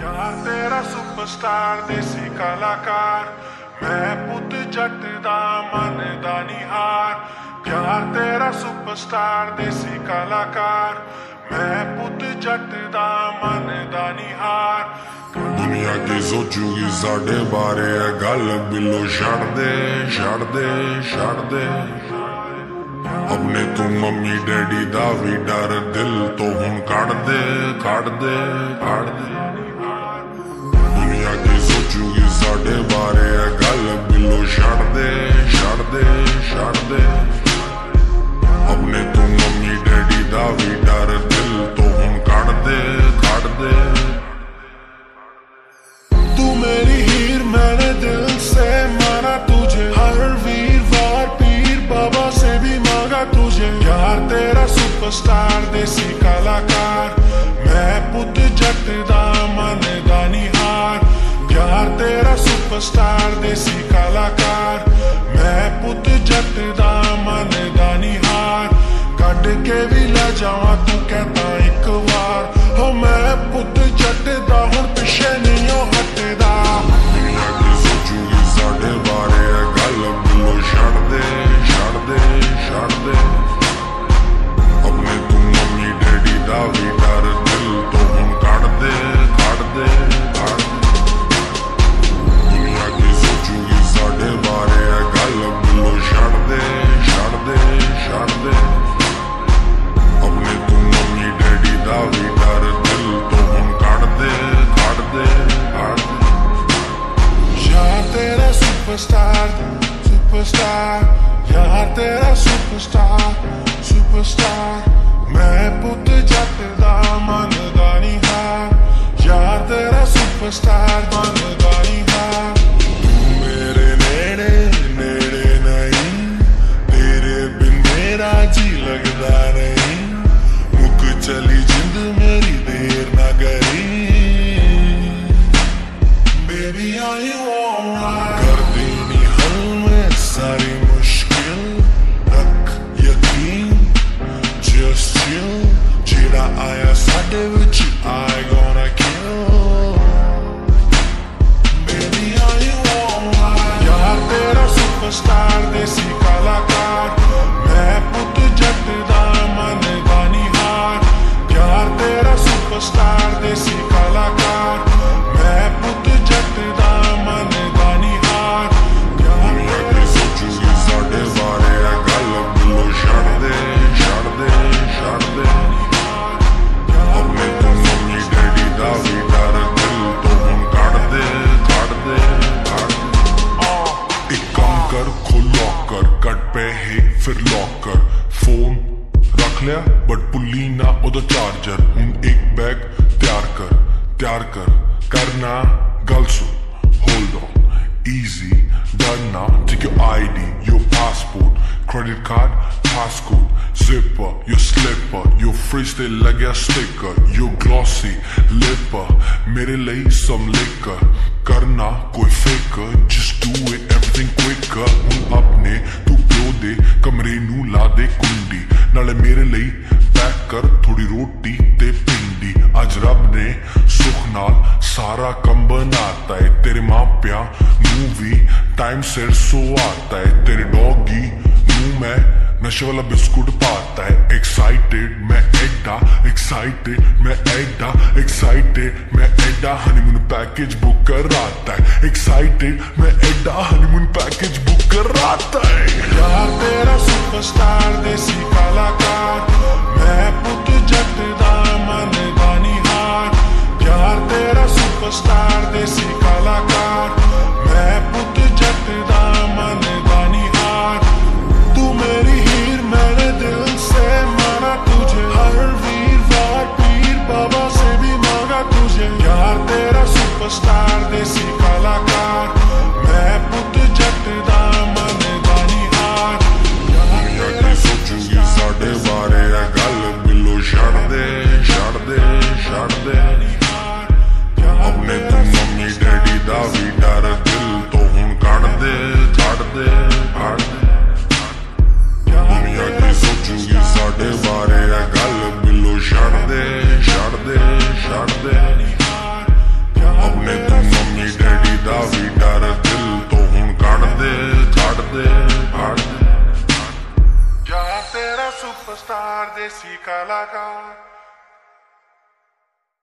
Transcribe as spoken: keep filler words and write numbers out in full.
यार तेरा सुपरस्टार देसी कलाकार, मैं पुत जट दा मन दा निहार। यार तेरा सुपरस्टार देसी कलाकार, मैं पुत जट दा मन दा निहार। दुनिया की सोचूगी साढ़े बारे है गल, बिलो छड़ दे छड़ दे छड़ दे। अपने तू मम्मी डैडी दा भी डर, दिल तो हुन कड़ दे कड़ दे कड़ दे। दुनिया की सोचूगी साढ़े बारे है गल, बिलो छड़ दे छड़ दे छड़ दे। अपने तू मम्मी डैडी दा भी डर, दिल तो हुन कड़ दे कड़ दे। तू मेरी हीर मैंने दिल से माना तुझे, हर वीरवार पीर बाबा से भी मांगा तुझे। यार तेरा सुपरस्टार देसी कलाकार, मैं पुत जट दा मन दा निहार। यार तेरा सुपरस्टार देसी कलाकार, मैं पुत जट दा मन दा निहार। कट के भी ले जावा तू कहता एक बार, हो मैं पुत जट दा हुण पिछे नहीं हो हटदा। दुनिया की सोचूगी साढ़े बारे है गल, बिलो छड़ दे छड़ दे छड़ दे। अपने तू मम्मी डैडी दा भी डर, दिल तो हुण कड़ दे कड़ दे कड़ दे। दुनिया की सोचूगी साढ़े बारे है गल, बिलो छड़ दे छड़ दे छड़ दे। अपने तू मम्मी डैडी दा भी डर, दिल तो हुण कड़ दे कड़ दे कड़ दे। यार तेरा सुपरस्टार सुपरस्टार, यार तेरा सुपरस्टार सुपरस्टार, मैं पुत जट दा मन दा निहार। यार तेरा सुपरस्टार मन दा निहार। तू मेरे नेड़े नेड़े नहीं, तेरे बिन मेरा जी लगदा नहीं। मुक चली जिंद मेरी देर ना करी, बेबी आर यू ऑलराइट। कर देनी हल में सारी मुश्किल, रख यकीन just chill। जेड़ा आया साडे विच I gonna kill, baby are you alright। यार तेरा सुपरस्टार देसी कलाकार, मैं पुत जट दा मन दा निहार। यार तेरा सुपरस्टार देसी कलाकार, मैं पुत जट दा मन दा निहार। दुनिया की सोचूगी साढ़े बारे है गल, बिलो छड़ दे छड़ दे छड़ दे। अपने तू मम्मी डैडी दा भी डर, दिल तो हुण कड़ दे कड़ दे कड़ दे। एक काम कर खोल लॉकर, कट पैहे फिर लॉकर। फोन रख लिया बट पुल्ली ना ओदा चार्जर। हुण एक बैग तैयार कर तैयार कर करना गल सुन। Hold on easy done now, take your I D, your passport, credit card, passcode, zipper, your slipper, your fridge te lagya sticker, your glossy lipper, mere liye some liquor, karna koi faker, just do it everything quicker। hun apne tu pyo de kamre nu la de kundi, nale mere liye pack kar thodi roti te pindi। आज रब ने सुख नाल सारा कम बनाता है, तेरे माँ प्या मूवी टाइम से सो आता है। तेरे डॉगी मुंह में नशे वाला बिस्कुट पाता है। एक्साइटेड मैं एडा एक्साइटेड मैं एडा एक्साइटेड मैं एडा, हनीमून पैकेज बुक कराता है। एक्साइटेड मैं एडा हनीमून पैकेज बुक कराता है। यार तेरा सुपरस्टार देसी कलाकार, मैं पुत जट दा मन दा निहार। यार तेरा सुपरस्टार देसी कलाकार, मैं पुत जट दा मन दा निहार। तू मेरी हीर मैंने दिल से माना तुझे, हर वीरवार पीर बाबा से भी मांगा तुझे। यार तेरा सुपरस्टार देसी कलाकार, मैं पुत जट दा मन दा निहार। दुनिया की सोचूगी साढ़े बारे है गल, बिलो छड़ दे छड़ दे छड़ दे। अपने तू मम्मी डैडी दा भी डर, दिल तो हुण कड़ दे कड़ दे कड़ दे। दुनिया की सोचूगी साढ़े बारे है गल, बिलो छड़ दे छड़ दे छड़ दे। सुपरस्टार देसी कलाकार।